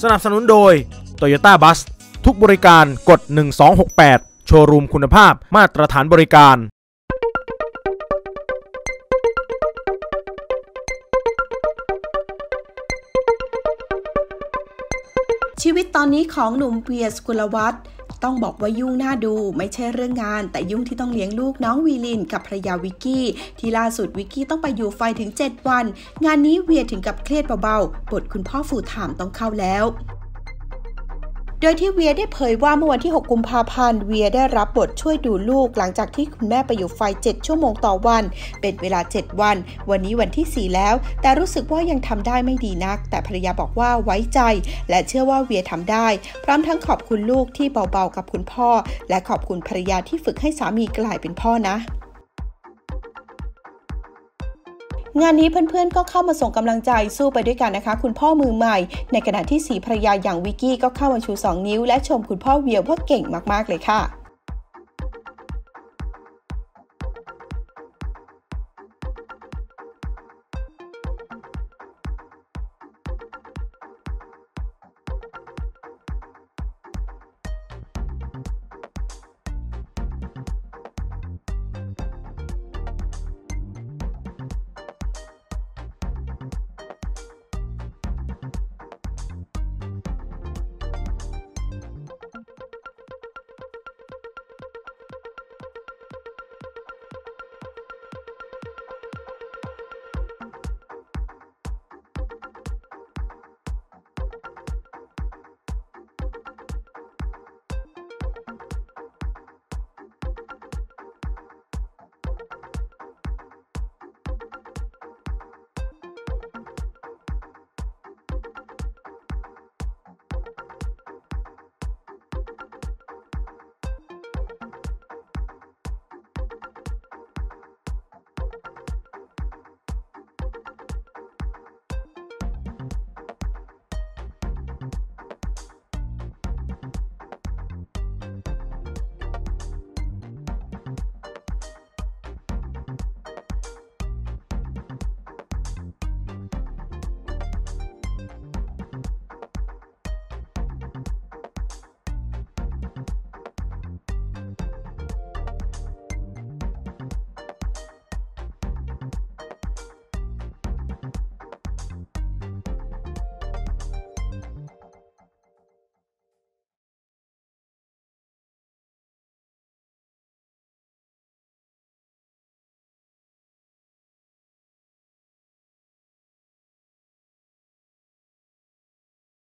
สนับสนุนโดย Toyota Bus ทุกบริการกด1268โชว์รูมคุณภาพมาตรฐานบริการชีวิตตอนนี้ของหนุ่มเวีย สกุลวัฒน์ต้องบอกว่ายุ่งน่าดูไม่ใช่เรื่องงานแต่ยุ่งที่ต้องเลี้ยงลูกน้องวีลินกับภรรยาวิกกี้ที่ล่าสุดวิกกี้ต้องไปอยู่ไฟถึง7วันงานนี้เวียถึงกับเครียดเบาๆบทคุณพ่อฟูลไทม์ต้องเข้าแล้วโดยที่เวียได้เผยว่าเมื่อวันที่6กุมภาพันธ์เวียได้รับบทช่วยดูลูกหลังจากที่คุณแม่ไปอยู่ไฟ7ชั่วโมงต่อวันเป็นเวลา7วันวันนี้วันที่4แล้วแต่รู้สึกว่ายังทำได้ไม่ดีนักแต่ภรรยาบอกว่าไว้ใจและเชื่อว่าเวียทำได้พร้อมทั้งขอบคุณลูกที่เบาๆกับคุณพ่อและขอบคุณภรรยาที่ฝึกให้สามีกลายเป็นพ่อนะงานนี้เพื่อนๆก็เข้ามาส่งกำลังใจสู้ไปด้วยกันนะคะคุณพ่อมือใหม่ในขณะที่สีภรรยาอย่างวิกกี้ก็เข้ามาชู2 นิ้วและชมคุณพ่อเวียว่าเก่งมากๆเลยค่ะ